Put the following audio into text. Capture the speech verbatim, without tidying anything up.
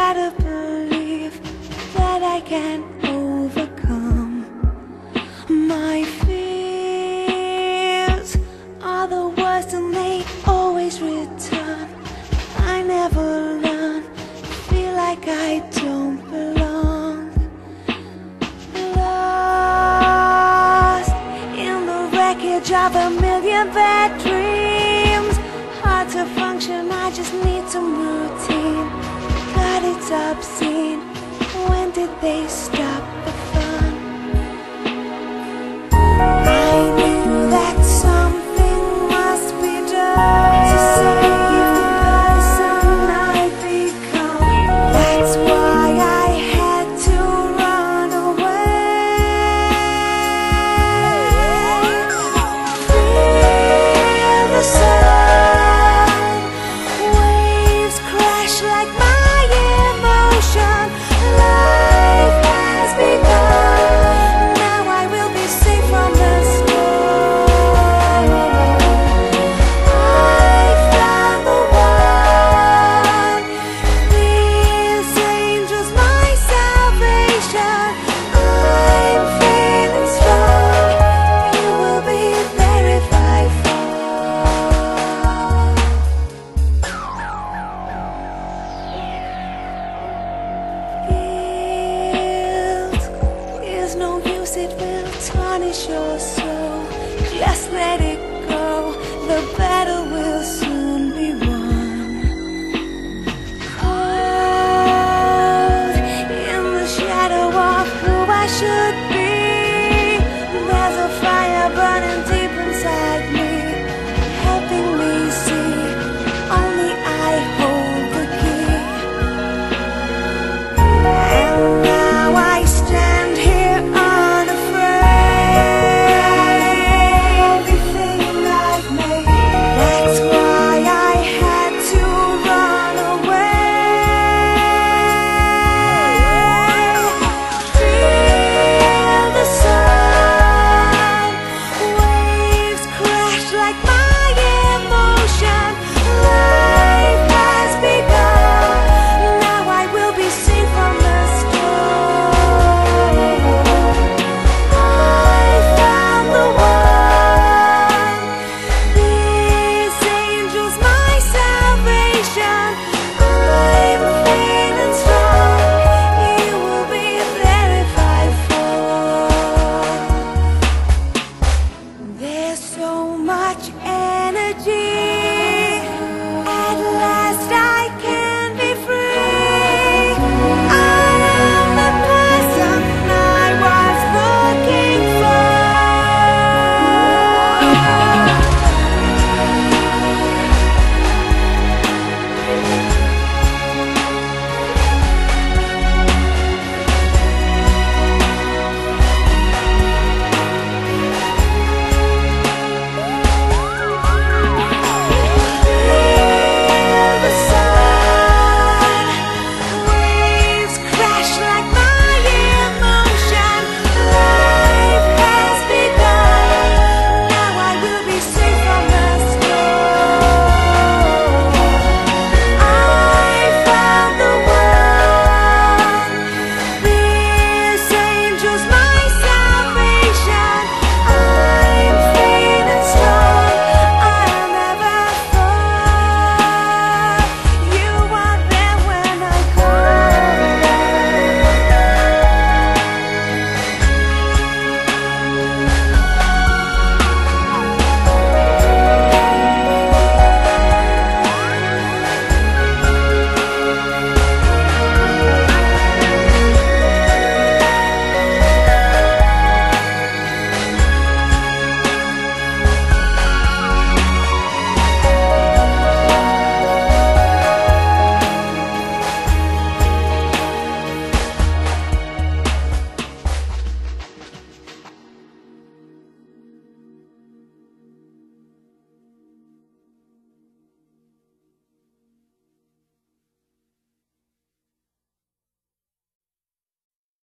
try to believe that I can overcome my fears. Are the worst and they always return. I never learn, feel like I don't belong. Lost in the wreckage of a million bad dreams. Hard to function, I just need some routine. God, it's obscene. When did they stop the fun? I knew that something must be done to save the person I'd become. That's why I had to run away. Feel the sun, waves crash like my emotion. Life has begun. Now I will be safe from the storm. I found the one. These angels, my salvation. I'm feeling strong. You will be there if I fall. Guilt is no use, it will tarnish your soul. Just let it